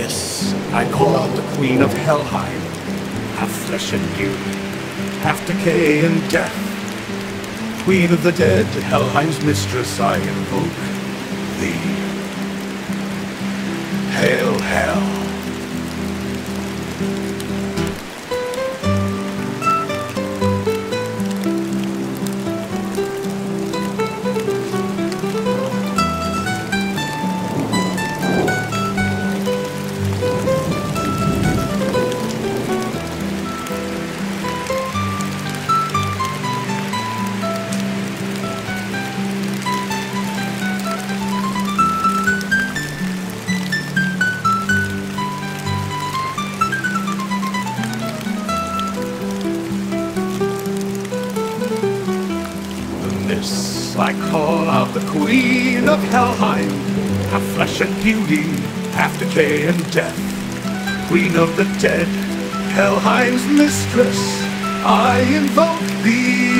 This I call out the Queen of Helheim, half flesh and beauty, half decay and death. Queen of the dead, Helheim's mistress, I invoke thee. Hail, Hel! This I call out the Queen of Helheim, half flesh and beauty, half decay and death. Queen of the dead, Helheim's mistress, I invoke thee.